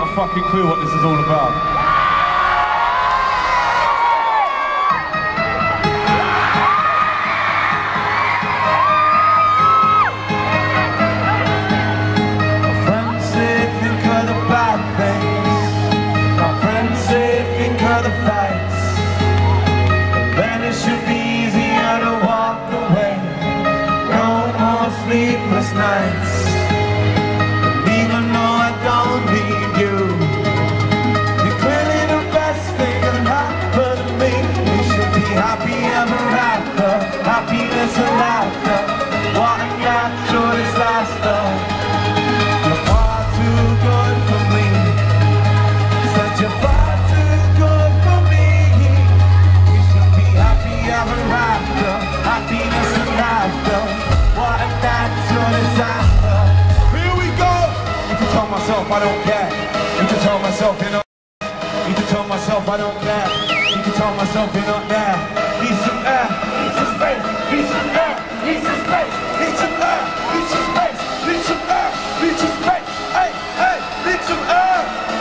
Got a fucking clue what this is all about. The fights, then it should be easier to walk away. No more sleepless nights. And even though I don't need you, you're clearly the best thing that happened to me. We should be happy ever after, happiness and laughter. What a natural disaster. You're far too good for me. Such a far happiness and laughter. What a natural disaster. Here we go. Need to tell myself I don't care. Need to tell myself you're not. Need to tell myself I don't care. Need to tell myself you're not there. Need some air, need some space, need some air, need some space, need some air, need some space, need some air, need some space. Hey, hey, need some air.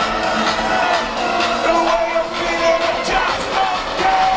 The way I'm feeling, I just don't care.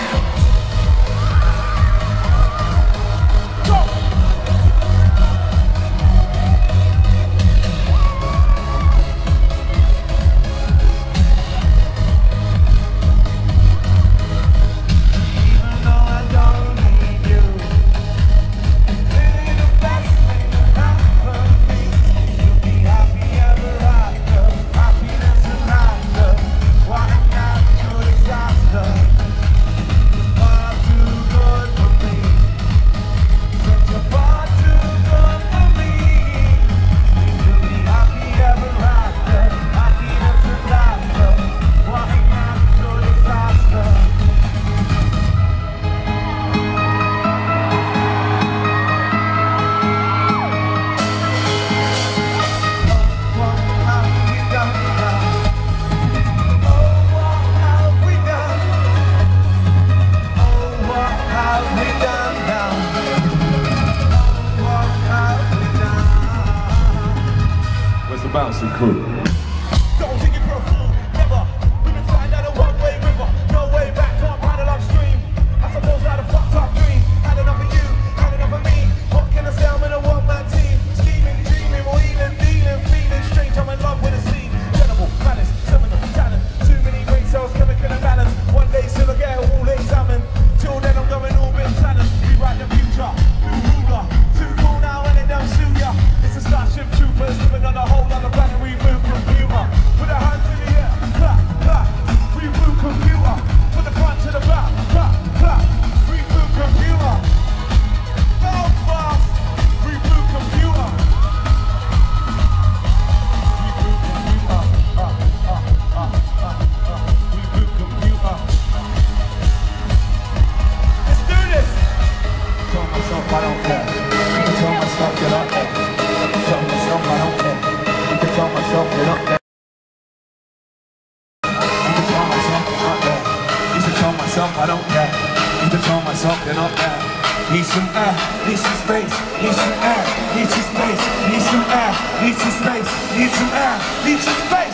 Bouncy crew. Don't take it for a fool, never. We've been flying down a one-way river. No way back, can't paddle upstream. I suppose I had a fucked up dream. Had enough of you, had enough of me. What can I say? I'm in a one-man team. Scheming, dreaming, wheeling, dealing, feeling strange. I'm in love with the scene. General, malice, seminal, talent. Too many brain cells, chemical imbalance. One day still I get it all examined. Till then I'm going all bit planning. Rewrite the future, new ruler. Too cool now and it don't suit ya. It's a Starship Troopers living on a whole other planet. Reboot computer. Put a hand to the air. Clap, clap. Reboot computer. Put the front to the back. Clap, clap. Reboot computer. Belfast. Reboot computer. Reboot computer. Reboot computer. Let's do this. Tell myself I don't care. Tell myself get up there. Tell myself I don't care. Tell myself you're not there. Need to tell myself you're not there. Need to tell myself I don't care. Need to tell myself you're not there. Need some air, need some space, need some air, need some space, need some air, need some space, need some air, need some space.